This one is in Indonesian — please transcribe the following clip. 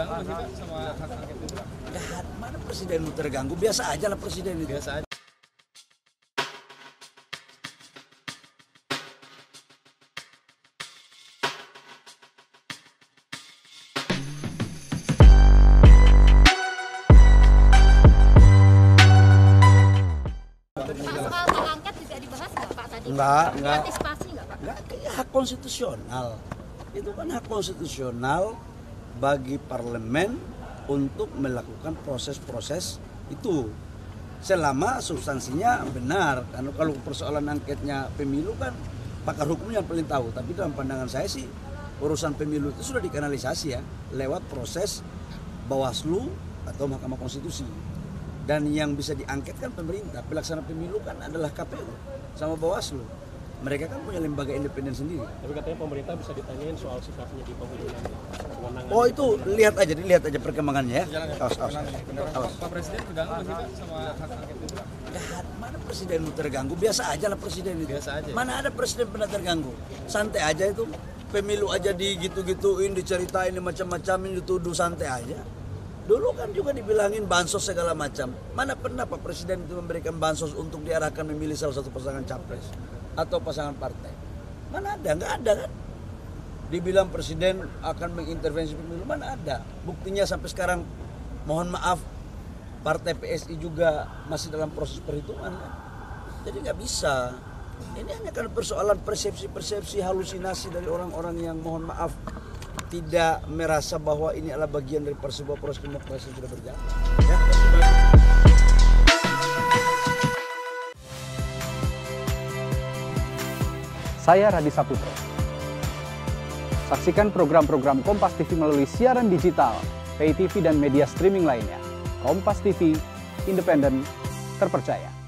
terganggu sih Pak sama hak angket itu? Jahat, mana presiden mau terganggu? Biasa aja lah presiden itu. Biasa aja. Soal hak angket juga dibahas nggak Pak tadi? Enggak. Antisipasi nggak Pak? Enggak, hak konstitusional. Itu kan hak konstitusional bagi parlemen untuk melakukan proses-proses itu. Selama substansinya benar. Karena kalau persoalan angketnya pemilu kan pakar hukumnya yang paling tahu. Tapi dalam pandangan saya sih urusan pemilu itu sudah dikanalisasi ya lewat proses Bawaslu atau Mahkamah Konstitusi. Dan yang bisa diangket kan pemerintah. Pelaksana pemilu kan adalah KPU sama Bawaslu. Mereka kan punya lembaga independen sendiri. Tapi katanya pemerintah bisa ditanyain soal sikapnya di pemilihan. Oh itu lihat aja perkembangannya ya. Awas. Pak Presiden terganggu sih Pak sama hak angket itu? Jahat, mana presiden mau terganggu? Biasa aja lah presiden itu. Biasa aja. Mana ada presiden pernah terganggu? Santai aja itu. Pemilu aja digituin, diceritain macam-macamin, dituduh, santai aja. Dulu kan juga dibilangin bansos segala macam. Mana pernah Pak Presiden itu memberikan bansos untuk diarahkan memilih salah satu pasangan capres atau pasangan partai? Mana ada? Nggak ada kan? Dibilang Presiden akan mengintervensi pemilu, mana ada? Buktinya sampai sekarang, mohon maaf, partai PSI juga masih dalam proses perhitungan kan? Jadi nggak bisa. Ini hanya kan persoalan persepsi-persepsi, halusinasi dari orang-orang yang mohon maaf tidak merasa bahwa ini adalah bagian dari sebuah proses demokrasi yang sudah berjalan. Ya. Saya Radi Saputro. Saksikan program-program Kompas TV melalui siaran digital, pay TV dan media streaming lainnya. Kompas TV, independen, terpercaya.